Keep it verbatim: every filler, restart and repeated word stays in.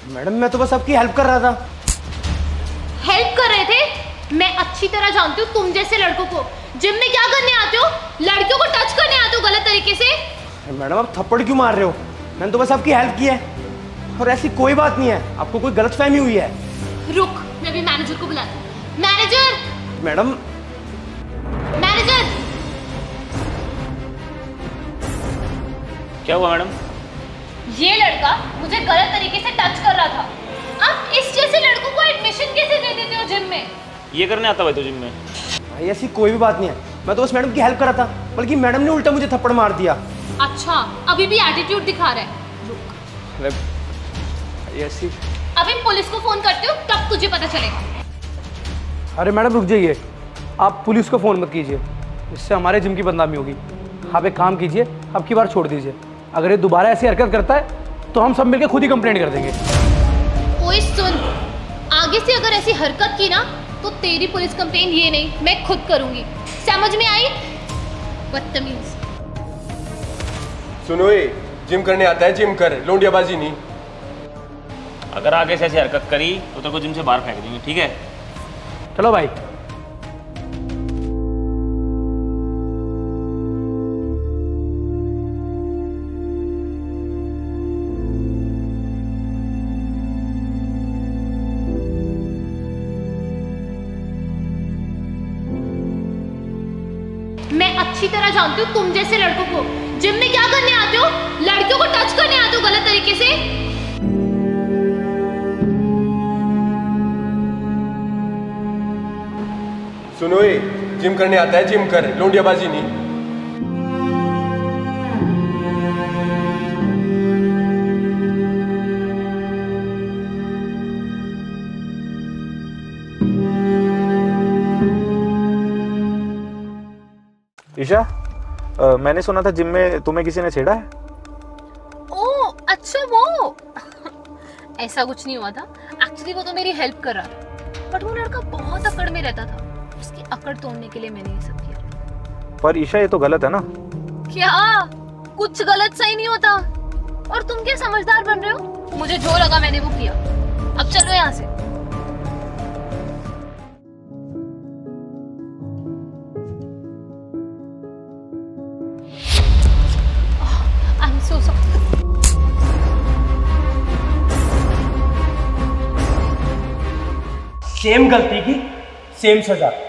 Madam मैं तो बस आपकी हेल्प कर रहा था। हेल्प कर रहे थे? मैं अच्छी तरह जानती हूँ तुम जैसे लड़कों को जिम में क्या करने आते हो, लड़कियों को टच करने आते हो गलत तरीके से। मैडम आप थप्पड़ क्यों मार रहे हो? मैंने तो बस आपकी हेल्प की है और ऐसी कोई बात नहीं है, आपको कोई गलतफहमी हुई है। रुक, मैं भी मैनेजर को बुलाती हूँ। मैनेजर! Madam manager! क्या हुआ मैडम? ये लड़का मुझे गलत तरीके से टच कर रहा था। आप इस जैसे लड़कों को एडमिशन कैसे दे देते हो जिम में? ये करने आता भाई तो जिम में? भाई ऐसी कोई भी बात नहीं है, मैं तो बस मैडम की हेल्प कर रहा था, बल्कि मैडम ने उल्टा मुझे थप्पड़ मार दिया। अच्छा, अभी भी एटीट्यूड दिखा रहा है। रुक। ऐसी अभी पुलिस को फोन करती हूँ तब तुझे पता चलेगा। अरे मैडम रुक जाइए, आप पुलिस को फ़ोन मत कीजिए, इससे हमारे जिम की बदनामी होगी। आप एक काम कीजिए, अब की बार छोड़ दीजिए। अगर ये दोबारा ऐसी हरकत करता है तो हम सब मिलकर खुद ही कंप्लेंट कर देंगे। ओए सुन, आगे से अगर ऐसी हरकत की ना तो तेरी पुलिस कंप्लेंट ये नहीं, मैं खुद करूंगी। समझ में आई? बदतमीज। सुनो ये, जिम करने आता है जिम कर, लोंडियाबाजी नहीं। अगर आगे से ऐसी हरकत करी तो तेरे को जिम से बाहर फेंक देंगे, ठीक है? चलो भाई। मैं अच्छी तरह जानती हूँ तुम जैसे लड़कों को जिम में क्या करने आते हो, लड़कियों को टच करने आते हो गलत तरीके से। सुनो ये, जिम करने आता है जिम कर, लोंडियाबाजी नहीं। ईशा, आ, मैंने सुना था जिम में तुम्हें किसी ने छेड़ा है। ओह अच्छा, वो ऐसा कुछ नहीं हुआ था। एक्चुअली वो तो मेरी हेल्प कर रहा था, बट वो लड़का बहुत अकड़ में रहता था। उसकी अकड़ तोड़ने के लिए मैंने ये सब किया। पर ईशा ये तो गलत है ना? क्या कुछ गलत सही नहीं होता? और तुम क्या समझदार बन रहे हो? मुझे जो लगा मैंने वो किया। अब चलो यहाँ से। I'm so sorry. सेम गलती की सेम सजा।